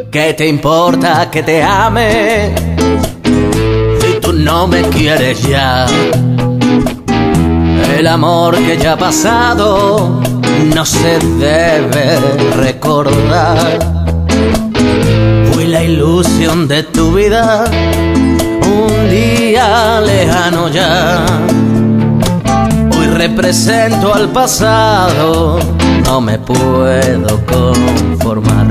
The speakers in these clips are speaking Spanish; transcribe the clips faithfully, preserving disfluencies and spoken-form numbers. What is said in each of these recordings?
¿Qué te importa que te ame si tú no me quieres ya? El amor que ya ha pasado no se debe recordar. Fui la ilusión de tu vida, un día lejano ya. Hoy represento al pasado, no me puedo conformar.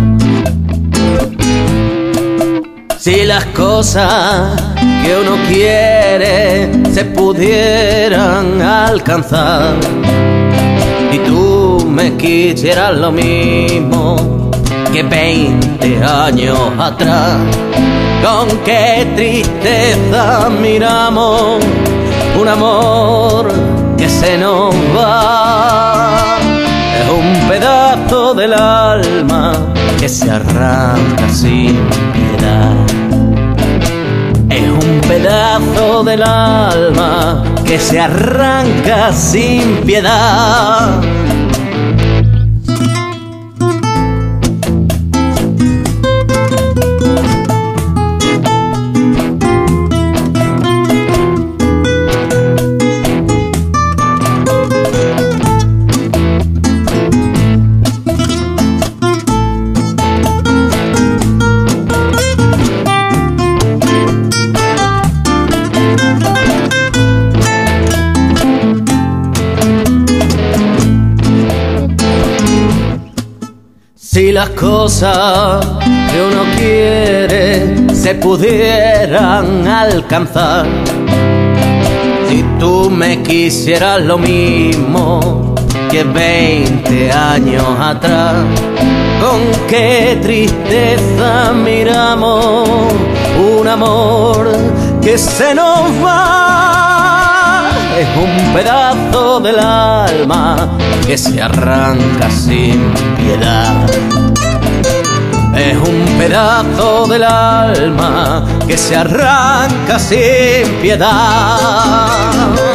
Si las cosas que uno quiere se pudieran alcanzar y tú me quisieras lo mismo que veinte años atrás, con qué tristeza miramos un amor que se nos va. Es un pedazo del alma que se arranca sin piedad. Es un pedazo del alma que se arranca sin piedad. Si las cosas que uno quiere se pudieran alcanzar, si tú me quisieras lo mismo que veinte años atrás, con qué tristeza miramos un amor que se nos va. Es un pedazo del alma que se arranca sin piedad. Es un pedazo del alma que se arranca sin piedad.